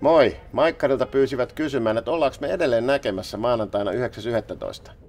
Moi! Maikkarilta pyysivät kysymään, että ollaanko me edelleen näkemässä maanantaina 9.11.